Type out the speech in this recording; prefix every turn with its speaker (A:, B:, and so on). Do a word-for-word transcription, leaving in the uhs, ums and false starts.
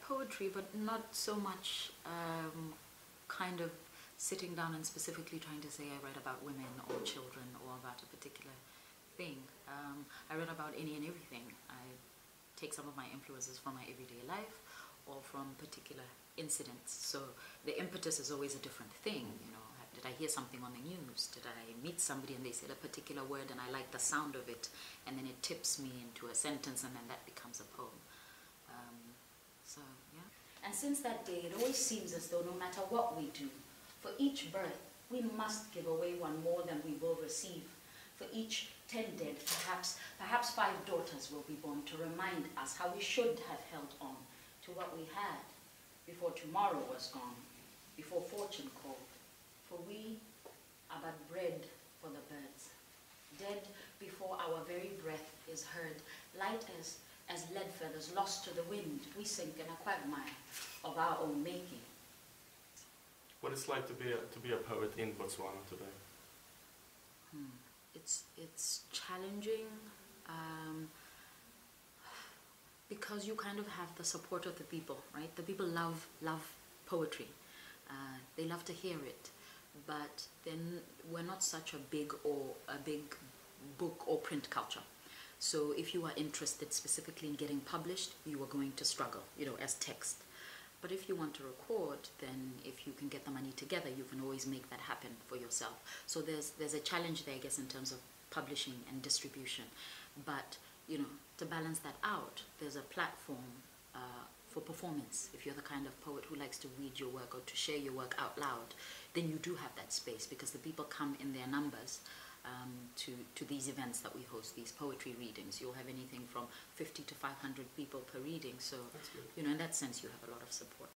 A: poetry, but not so much um, kind of sitting down and specifically trying to say I write about women or children or about a particular thing. Um, I write about any and everything. I take some of my influences from my everyday life or from particular incidents. So the impetus is always a different thing, you know. Did I hear something on the news? Did I meet somebody and they said a particular word and I like the sound of it, and then it tips me into a sentence and then that becomes a poem. Um, so, yeah. And since that day, it always seems as though no matter what we do, for each birth, we must give away one more than we will receive. For each ten dead, perhaps, perhaps five daughters will be born to remind us how we should have held on to what we had before tomorrow was gone, before fortune called. For we are but bread for the birds, dead before our very breath is heard, light as, as lead feathers lost to the wind, we sink in a quagmire of our own making.
B: What it's like to be a, to be a poet in Botswana today?
A: Hmm. It's, it's challenging um, because you kind of have the support of the people, right? The people love, love poetry. Uh, they love to hear it. But then we're not such a big or a big book or print culture. So if you are interested specifically in getting published, you are going to struggle, you know, as text. But if you want to record, then if you can get the money together, you can always make that happen for yourself. So there's there's a challenge there, I guess, in terms of publishing and distribution. But, you know, to balance that out, there's a platform uh, for performance. If you're the kind of poet who likes to read your work or to share your work out loud, then you do have that space because the people come in their numbers um, to, to these events that we host, these poetry readings. You'll have anything from fifty to five hundred people per reading. So, you know, in that sense, you have a lot of support.